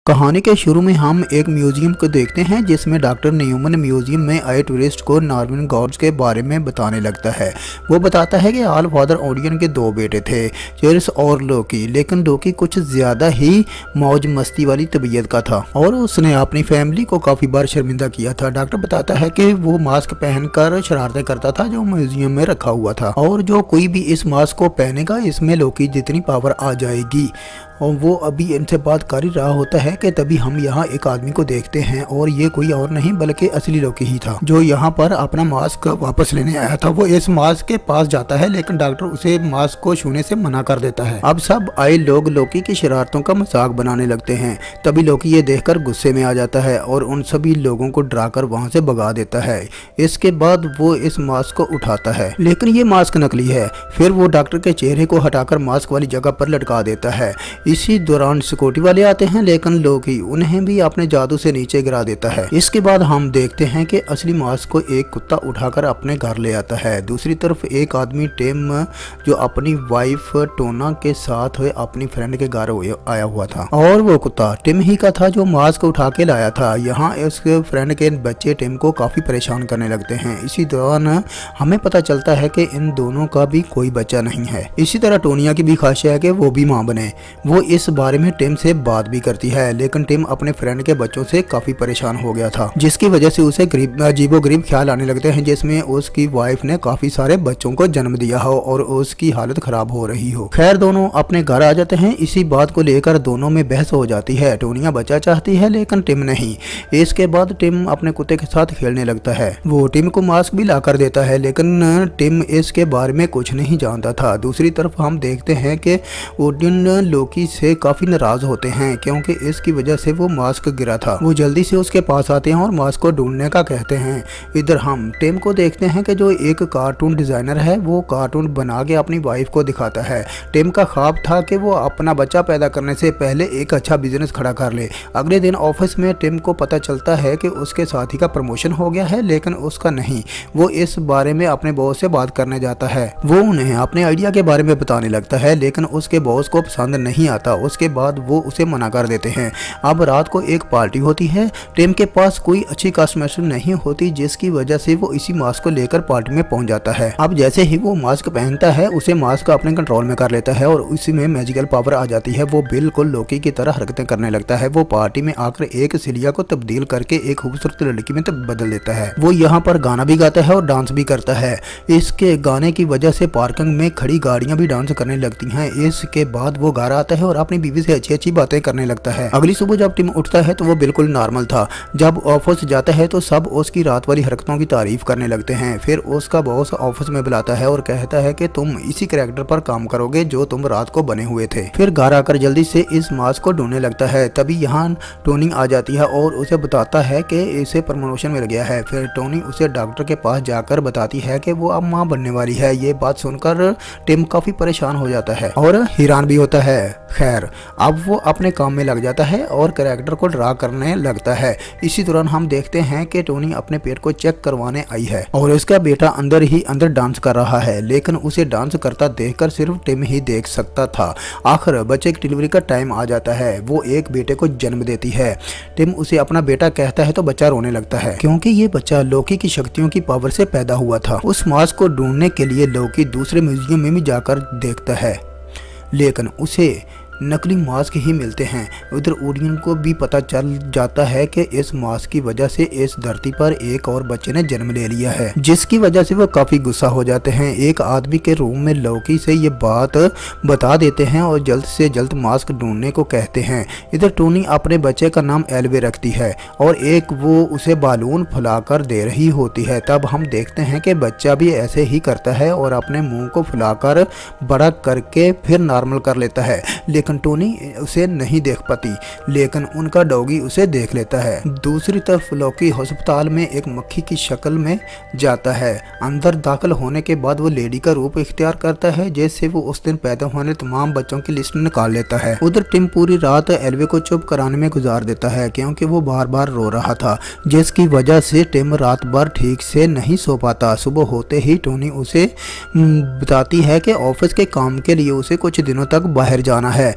कहानी के शुरू में हम एक म्यूजियम को देखते हैं जिसमें डॉक्टर न्यूमन म्यूजियम में आए टूरिस्ट को नॉर्मन गॉड्स के बारे में बताने लगता है। वो बताता है कि ऑल फादर ओडियन के दो बेटे थे, चेरस और लोकी, लेकिन लोकी कुछ ज़्यादा ही मौज मस्ती वाली तबीयत का था और उसने अपनी फैमिली को काफ़ी बार शर्मिंदा किया था। डॉक्टर बताता है कि वो मास्क पहनकर शरारतें करता था जो म्यूजियम में रखा हुआ था और जो कोई भी इस मास्क को पहनेगा इसमें लोकी जितनी पावर आ जाएगी। और वो अभी इनसे बात कर ही रहा होता है कि तभी हम यहाँ एक आदमी को देखते हैं और ये कोई और नहीं बल्कि असली लोकी ही था जो यहाँ पर अपना मास्क वापस लेने आया था। वो इस मास्क के पास जाता है लेकिन डॉक्टर उसे मास्क को छूने से मना कर देता है। अब सब आए लोग लोकी की शरारतों का मजाक बनाने लगते हैं। तभी लोकी ये देखकर गुस्से में आ जाता है और उन सभी लोगों को डराकर वहाँ से भगा देता है। इसके बाद वो इस मास्क को उठाता है लेकिन ये मास्क नकली है। फिर वो डॉक्टर के चेहरे को हटाकर मास्क वाली जगह पर लटका देता है। इसी दौरान सिक्योरिटी वाले आते हैं लेकिन लोकी उन्हें भी अपने जादू से नीचे गिरा देता है। इसके बाद हम देखते हैं कि असली मास्क को एक कुत्ता उठाकर अपने घर ले आता है। दूसरी तरफ एक आदमी टिम जो अपनी वाइफ टोना के साथ अपनी फ्रेंड के घर आया हुआ था और वो कुत्ता टिम ही का था जो मास्क उठा के लाया था। यहाँ उसके फ्रेंड के बच्चे टिम को काफी परेशान करने लगते हैं। इसी दौरान हमें पता चलता है कि इन दोनों का भी कोई बच्चा नहीं है। इसी तरह टोनिया की भी ख्वाहिश है कि वो भी मां बने। वो इस बारे में टिम से बात भी करती है लेकिन टिम अपने फ्रेंड के बच्चों से काफी परेशान हो गया था जिसकी वजह से उसे अजीबोगरीब ख्याल आने लगते हैं जिसमें उसकी वाइफ ने काफी सारे बच्चों को जन्म दिया हो और उसकी हालत खराब हो रही हो। खैर दोनों अपने घर आ जाते हैं। इसी बात को लेकर दोनों में बहस हो जाती है। टोनिया बच्चा चाहती है लेकिन टिम नहीं। इसके बाद टिम अपने कुत्ते के साथ खेलने लगता है। वो टिम को मास्क भी ला कर देता है लेकिन टिम इसके बारे में कुछ नहीं जानता था। दूसरी तरफ हम देखते हैं कि ओडिन लोकी से काफी नाराज होते हैं क्योंकि इसकी वजह से वो मास्क गिरा था। वो जल्दी से उसके पास आते हैं और मास्क को ढूंढने का कहते हैं। इधर हम टिम को देखते हैं कि जो एक कार्टून डिजाइनर है वो कार्टून बना के अपनी वाइफ को दिखाता है। टिम का ख्वाब था कि वो अपना बच्चा पैदा करने से पहले एक अच्छा बिजनेस खड़ा कर ले। अगले दिन ऑफिस में टिम को पता चलता है कि उसके साथी का प्रमोशन हो गया है लेकिन उसका नहीं। वो इस बारे में अपने बॉस से बात करने जाता है। वो उन्हें अपने आइडिया के बारे में बताने लगता है लेकिन उसके बॉस को पसंद नहीं आता। उसके बाद वो उसे मना कर देते हैं। अब रात को एक पार्टी होती है। टिम के पास कोई अच्छी कॉस्मेटिक्स नहीं होती जिसकी वजह से वो इसी मास्क को लेकर पार्टी में पहुंच जाता है। अब जैसे ही वो मास्क पहनता है उसे मास्क अपने कंट्रोल में कर लेता है और उसी में मैजिकल पावर आ जाती है। वो बिल्कुल लोकी की तरह हरकतें करने लगता है। वो पार्टी में आकर एक सिलिया को तब्दील करके एक खूबसूरत लड़की में बदल देता है। वो यहाँ पर गाना भी गाता है और डांस भी करता है। इसके गाने की वजह से पार्किंग में खड़ी गाड़ियां भी डांस करने लगती हैं। इसके बाद वो घर आता है और अपनी बीवी से अच्छी अच्छी बातें करने लगता है। अगली सुबह जब टिम उठता है तो वो बिल्कुल नॉर्मल था। जब ऑफिस जाता है तो सब उसकी रात वाली हरकतों की तारीफ करने लगते हैं। फिर उसका बॉस ऑफिस में बुलाता है और कहता है कि तुम इसी कैरेक्टर पर काम करोगे जो तुम रात को बने हुए थे। फिर घर आकर जल्दी से इस मास्क को ढूंढने लगता है। तभी यहाँ टोनी आ जाती है और उसे बताता है कि इसे प्रमोशन मिल गया है। फिर टोनी उसे डॉक्टर के पास जाकर बताती है कि वो अब मां बनने वाली है। ये बात सुनकर टिम काफी परेशान हो जाता है और हैरान भी होता है। खैर अब वो अपने काम में लग जाता है और कैरेक्टर को ड्रा करने लगता है। इसी दौरान हम देखते हैं कि टोनी अपने पेट को चेक करवाने आई है और उसका बेटा अंदर ही अंदर डांस कर रहा है लेकिन उसे डांस करता देखकर सिर्फ टिम ही देख सकता था। आखिर बच्चे की डिलीवरी का टाइम आ जाता है। वो एक बेटे को जन्म देती है। टिम उसे अपना बेटा कहता है तो बच्चा रोने लगता है क्योंकि ये बच्चा लोकी की शक्तियों की पावर से पैदा हुआ था। उस मास्क को ढूंढने के लिए लोकी दूसरे म्यूजियम में भी जाकर देखता है लेकिन उसे नकली मास्क ही मिलते हैं। उधर ओडियन को भी पता चल जाता है कि इस मास्क की वजह से इस धरती पर एक और बच्चे ने जन्म ले लिया है जिसकी वजह से वो काफी गुस्सा हो जाते हैं। एक आदमी के रूम में लोकी से ये बात बता देते हैं और जल्द से जल्द मास्क ढूंढने को कहते हैं। इधर टोनी अपने बच्चे का नाम एल्वे रखती है और एक वो उसे बालून फुलाकर दे रही होती है। तब हम देखते हैं कि बच्चा भी ऐसे ही करता है और अपने मुंह को फुलाकर बड़ा करके फिर नॉर्मल कर लेता है लेकिन टोनी उसे नहीं देख पाती लेकिन उनका डॉगी उसे देख लेता है। दूसरी तरफ लोकी अस्पताल में एक मक्खी की शक्ल में जाता है। अंदर दाखिल होने के बाद वो लेडी का रूप इख्तियार करता है जैसे वो उस दिन पैदा होने तमाम बच्चों की लिस्ट निकाल लेता है। उधर टिम पूरी रात एल्वे को चुप कराने में गुजार देता है क्योंकि वो बार बार रो रहा था जिसकी वजह से टिम रात भर ठीक से नहीं सो पाता। सुबह होते ही टोनी उसे बताती है कि ऑफिस के काम के लिए उसे कुछ दिनों तक बाहर जाना है।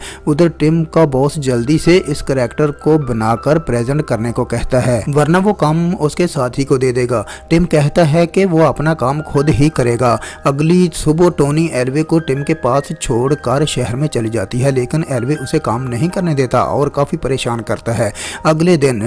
उधर टिम का बॉस जल्दी से इस कैरेक्टर को बनाकर प्रेजेंट करने को कहता है, वरना वो काम उसके साथी को दे देगा। टिम कहता है कि वो अपना काम खुद ही करेगा। अगली सुबह टोनी एल्वे को टिम के पास छोड़कर शहर में चली जाती है, लेकिन एल्वे उसे काम नहीं करने देता और काफी परेशान करता है। अगले दिन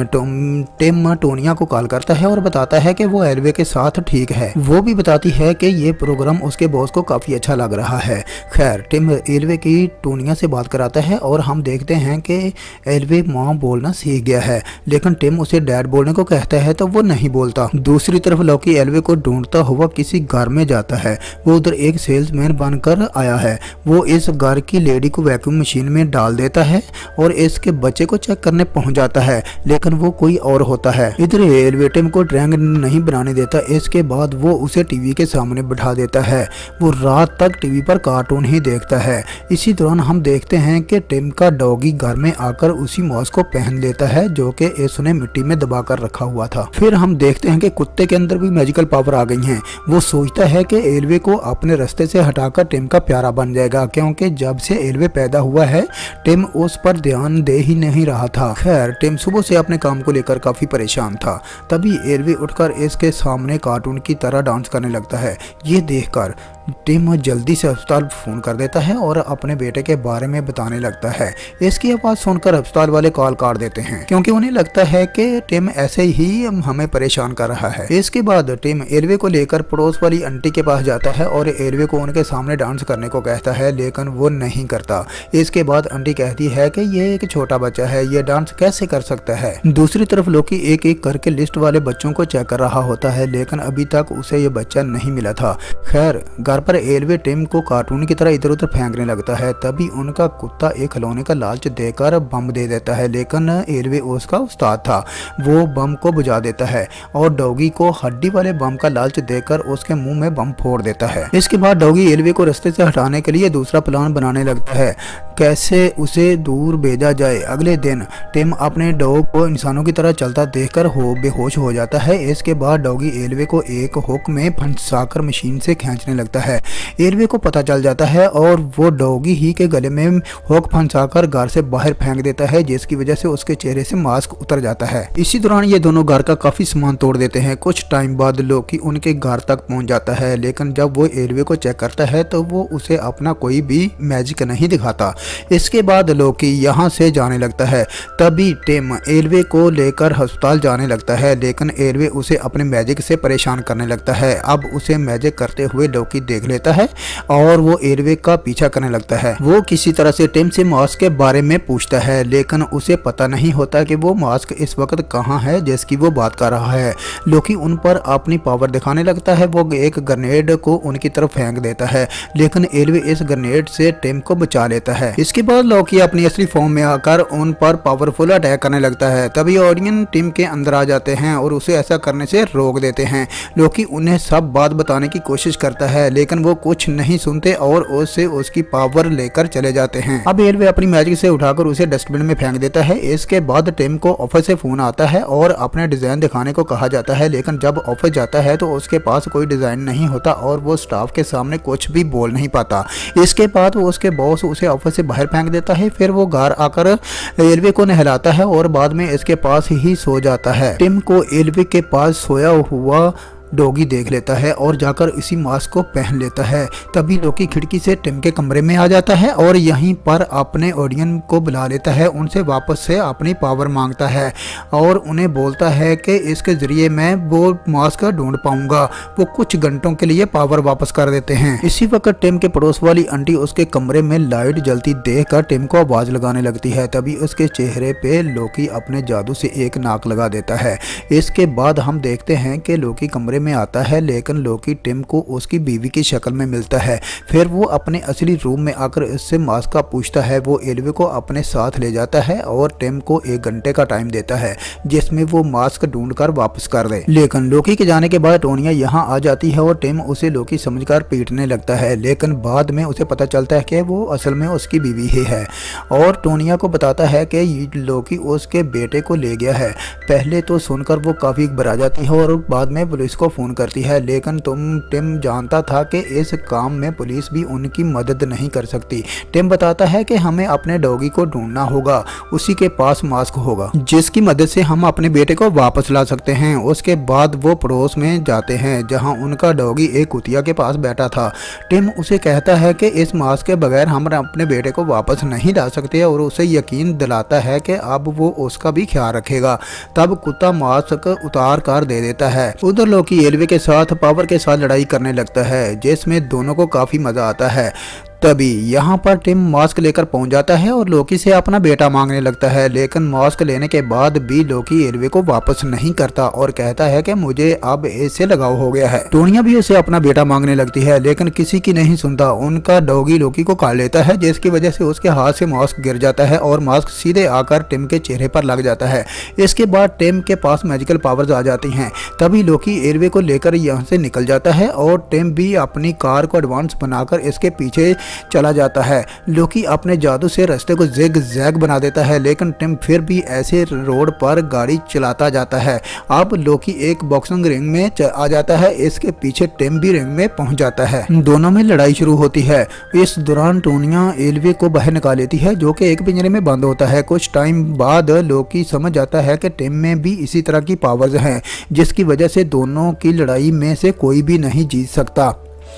टिम टोनिया को कॉल करता है और बताता है कि वो एल्वे के साथ ठीक है। वो भी बताती है कि ये प्रोग्राम उसके बॉस को काफी अच्छा लग रहा है। खैर टिम एल्वे की टोनिया से बात कराता है और हम देखते हैं कि एल्वे माँ बोलना सीख गया है, लेकिन टिम उसे डैड बोलने को कहता है तो वो नहीं बोलता। दूसरी तरफ लॉकी एल्वे को ढूंढता हुआ किसी घर में जाता है। वो उधर एक सेल्समैन बनकर आया है। वो इस घर की लेडी को वैक्यूम मशीन में डाल देता है और इसके बच्चे को चेक करने पहुंच जाता है, लेकिन वो कोई और होता है। इधर एल्वे टिम को ड्रैंक नहीं बनाने देता। इसके बाद वो उसे टीवी के सामने बिठा देता है। वो रात तक टीवी पर कार्टून ही देखता है। इसी दौरान हम देखते हैं कि टिम का डॉगी घर में आकर उसी मास्क को पहन लेता है जो कि इसने मिट्टी में दबाकर रखा हुआ था। फिर हम देखते हैं कि कुत्ते के अंदर भी मैजिकल पावर आ गई हैं। वो सोचता है कि एल्वे को अपने रास्ते से हटाकर टिम का प्यारा बन जाएगा, क्योंकि जब से एल्वे पैदा हुआ है टिम उस पर ध्यान दे ही नहीं रहा था। खैर टिम सुबह से अपने काम को लेकर काफी परेशान था। तभी एल्वे उठकर इसके सामने कार्टून की तरह डांस करने लगता है। ये देखकर टिम जल्दी से अस्पताल फोन कर देता है और अपने बेटे के बारे में बताने लगता है। इसकी आवाज़ सुनकर अस्पताल वाले कॉल काट देते हैं, क्योंकि उन्हें लगता है कि टिम ऐसे ही हमें परेशान कर रहा है। इसके बाद टिम एल्वे को लेकर पड़ोस वाली आंटी के पास जाता है और एल्वे को उनके सामने डांस करने को कहता है, लेकिन वो नहीं करता। इसके बाद आंटी कहती है कि ये एक छोटा बच्चा है, ये डांस कैसे कर सकता है। दूसरी तरफ लोकी एक एक करके लिस्ट वाले बच्चों को चेक कर रहा होता है, लेकिन अभी तक उसे ये बच्चा नहीं मिला था। खैर पर एल्वे टिम को कार्टून की तरह इधर उधर फेंकने लगता है। तभी उनका कुत्ता एक खिलौने का लालच देकर बम दे देता है, लेकिन एल्वे उसका उस्ताद था। वो बम को बुझा देता है और डॉगी को हड्डी वाले बम का लालच देकर उसके मुंह में बम फोड़ देता है। इसके बाद डॉगी एल्वे को रास्ते से हटाने के लिए दूसरा प्लान बनाने लगता है, कैसे उसे दूर भेजा जाए। अगले दिन टिम अपने डॉग को इंसानों की तरह चलता देखकर बेहोश हो जाता है। इसके बाद डॉगी एल्वे को एक हुक में फंसाकर मशीन से खींचने लगता है। एल्वे को पता चल जाता है और वो डॉगी ही के गले में हुक फंसाकर घर से बाहर फेंक देता है, जिसकी वजह से उसके चेहरे से मास्क उतर जाता है। इसी दौरान ये दोनों घर का काफी सामान तोड़ देते हैं। कुछ टाइम बाद लोकी उनके घर तक पहुंच जाता है, लेकिन जब वो एल्वे को चेक करता है तो वो उसे अपना कोई भी मैजिक नहीं दिखाता। इसके बाद लोकी यहाँ से जाने लगता है। तभी टिम एल्वे को लेकर अस्पताल जाने लगता है, लेकिन एल्वे उसे अपने मैजिक से परेशान करने लगता है। अब उसे मैजिक करते हुए लोकी देख लेता है और वो एल्वे का पीछा करने लगता है। वो किसी तरह से टिम से मास्क के बारे में पूछता है, लेकिन उसे पता नहीं होता कि वो मास्क इस वक्त कहाँ है जिसकी वो बात कर रहा है। लोकी उन पर अपनी पावर दिखाने लगता है। वो एक ग्रेनेड को उनकी तरफ फेंक देता है, लेकिन एल्वे इस ग्रेनेड से टिम को बचा लेता है। इसके बाद लोकी अपनी असली फॉर्म में आकर उन पर पावरफुल अटैक करने लगता है। तभी ऑडियंस टिम के अंदर आ जाते हैं और उसे ऐसा करने से रोक देते हैं। लोकी उन्हें सब बात बताने की कोशिश करता है, लेकिन वो कुछ नहीं सुनते और उससे उसकी पावर लेकर चले जाते हैं। अब एल्वे अपनी मैजिक से उठाकर उसे डस्टबिन में फेंक देता है। इसके बाद टिम को ऑफिस से फोन आता है और अपने डिजाइन दिखाने को कहा जाता है, लेकिन जब ऑफिस जाता है तो उसके पास कोई डिजाइन नहीं होता और वो स्टाफ के सामने कुछ भी बोल नहीं पाता। इसके बाद वो उसके बॉस उसे ऑफिस से बाहर फेंक देता है। फिर वो घर आकर एल्वे को नहलाता है और बाद में इसके पास ही सो जाता है। टिम को एल्वे के पास सोया हुआ डॉगी देख लेता है और जाकर इसी मास्क को पहन लेता है। तभी लोकी खिड़की से टिम के कमरे में आ जाता है और यहीं पर अपने ऑडियंस को बुला लेता है। उनसे वापस से अपनी पावर मांगता है और उन्हें बोलता है कि इसके जरिए मैं वो मास्क ढूंढ पाऊंगा। वो कुछ घंटों के लिए पावर वापस कर देते हैं। इसी वक्त टिम के पड़ोस वाली आंटी उसके कमरे में लाइट जलती देखकर टिम को आवाज लगाने लगती है। तभी उसके चेहरे पे लोकी अपने जादू से एक नाक लगा देता है। इसके बाद हम देखते हैं कि लोकी कमरे में आता है, लेकिन लोकी टिम को उसकी बीवी की शक्ल में मिलता है। फिर वो अपने असली रूम में आकर इससे मास्क का पूछता है। वो एल्वे को अपने साथ ले जाता है और टिम को 1 घंटे का टाइम देता है जिसमें वो मास्क ढूंढकर वापस कर दे। लेकिन लोकी के जाने के बाद टोनिया यहाँ आ जाती है और टिम उसे लोकी समझकर पीटने लगता है, लेकिन बाद में उसे पता चलता है कि वो असल में उसकी बीवी ही है और टोनिया को बताता है कि लोकी उसके बेटे को ले गया है। पहले तो सुनकर वो काफी घबरा जाती है और बाद में पुलिस को को फ़ोन करती है, लेकिन टिम जानता था कि इस काम में पुलिस भी उनकी मदद नहीं कर सकती। टिम बताता है कि हमें अपने डॉगी को ढूंढना होगा, उसी के पास मास्क होगा जिसकी मदद से हम अपने बेटे को वापस ला सकते हैं। उसके बाद वो पड़ोस में जाते हैं जहां उनका डॉगी एक कुतिया के पास बैठा था। टिम उसे कहता है कि इस मास्क के बगैर हम अपने बेटे को वापस नहीं ला सकते और उसे यकीन दिलाता है कि अब वो उसका भी ख्याल रखेगा। तब कुत्ता मास्क उतार कर दे देता है। उधर लोकी एल्वे के साथ पावर के साथ लड़ाई करने लगता है, जिसमें दोनों को काफ़ी मज़ा आता है। तभी यहाँ पर टिम मास्क लेकर पहुँच जाता है और लोकी से अपना बेटा मांगने लगता है, लेकिन मास्क लेने के बाद भी लोकी एल्वे को वापस नहीं करता और कहता है कि मुझे अब इससे लगाव हो गया है। टोनिया भी उसे अपना बेटा मांगने लगती है, लेकिन किसी की नहीं सुनता। उनका डॉगी लोकी को काट लेता है, जिसकी वजह से उसके हाथ से मास्क गिर जाता है और मास्क सीधे आकर टिम के चेहरे पर लग जाता है। इसके बाद टिम के पास मैजिकल पावर्स आ जाती हैं। तभी लोकी एल्वे को लेकर यहाँ से निकल जाता है और टिम भी अपनी कार को एडवांस बनाकर इसके पीछे चला जाता है। लोकी अपने जादू से रास्ते को जिग जैग बना देता है, लेकिन टिम फिर भी ऐसे रोड पर गाड़ी चलाता जाता है। अब लोकी एक बॉक्सिंग रिंग में आ जाता है, इसके पीछे टिम भी रिंग में पहुंच जाता है। दोनों में लड़ाई शुरू होती है। इस दौरान टोनिया एल्वे को बाहर निकाल लेती है, जो कि एक पिंजरे में बंद होता है। कुछ टाइम बाद लोकी समझ जाता है कि टिम में भी इसी तरह की पावर्स हैं, जिसकी वजह से दोनों की लड़ाई में से कोई भी नहीं जीत सकता।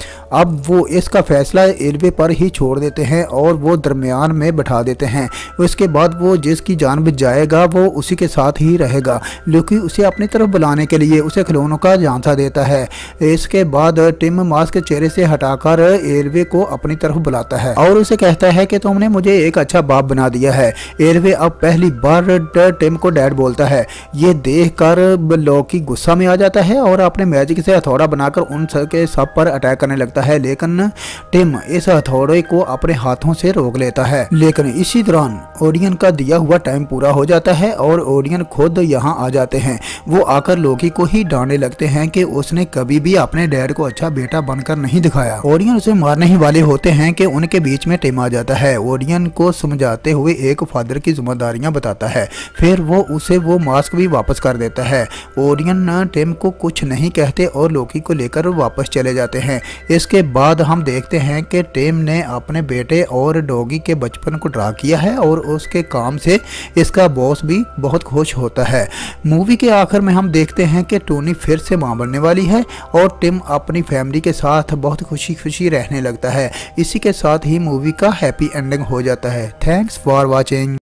अब वो इसका फैसला एल्वे पर ही छोड़ देते हैं और वो दरमियान में बैठा देते हैं। उसके बाद वो जिसकी जान बच जाएगा वो उसी के साथ ही रहेगा। लोकी उसे अपनी तरफ बुलाने के लिए उसे खिलौनों का झांसा देता है। इसके बाद टिम मास्क के चेहरे से हटाकर एल्वे को अपनी तरफ बुलाता है और उसे कहता है कि तुमने मुझे एक अच्छा बाप बना दिया है। एल्वे अब पहली बार टिम को डैड बोलता है। ये देख कर लोकी गुस्सा में आ जाता है और अपने मैजिक से हथौड़ा बनाकर उन सबके सब पर अटैक करने लगता है, लेकिन टिम इस हथौड़े को अपने हाथों से रोक लेता है। लेकिन इसी दौरान ओडियन का दिया हुआ टाइम पूरा हो जाता है और ओडियन खुद यहाँ आ जाते हैं। वो आकर लोकी को ही डांटने लगते हैं कि उसने कभी भी अपने डैड को अच्छा बेटा बनकर नहीं दिखाया। ओडियन उसे मारने ही वाले होते हैं कि उनके बीच में टिम आ जाता है। ओडियन को समझाते हुए एक फादर की जिम्मेदारियां बताता है, फिर वो उसे वो मास्क भी वापस कर देता है। ओडियन टिम को कुछ नहीं कहते और लोकी को लेकर वापस चले जाते हैं। इसके बाद हम देखते हैं कि टिम ने अपने बेटे और डॉगी के बचपन को ड्रा किया है और उसके काम से इसका बॉस भी बहुत खुश होता है। मूवी के आखिर में हम देखते हैं कि टोनी फिर से मां बनने वाली है और टिम अपनी फैमिली के साथ बहुत खुशी खुशी रहने लगता है। इसी के साथ ही मूवी का हैप्पी एंडिंग हो जाता है। Thanks for watching.